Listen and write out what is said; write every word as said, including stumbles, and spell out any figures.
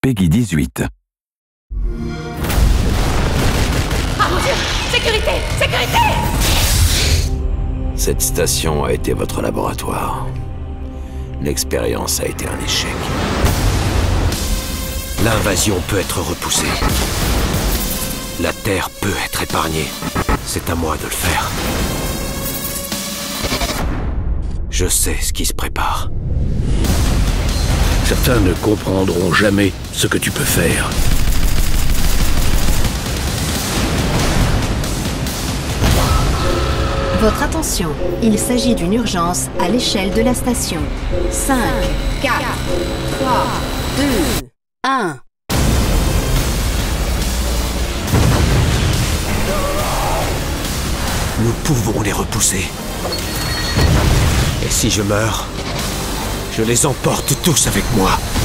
Peggy dix-huit. Ah mon Dieu! Sécurité! Sécurité! Cette station a été votre laboratoire. L'expérience a été un échec. L'invasion peut être repoussée. La Terre peut être épargnée. C'est à moi de le faire. Je sais ce qui se prépare. Certains ne comprendront jamais ce que tu peux faire. Votre attention, il s'agit d'une urgence à l'échelle de la station. cinq, quatre, trois, deux, un. Nous pouvons les repousser. Et si je meurs, je les emporte tous avec moi.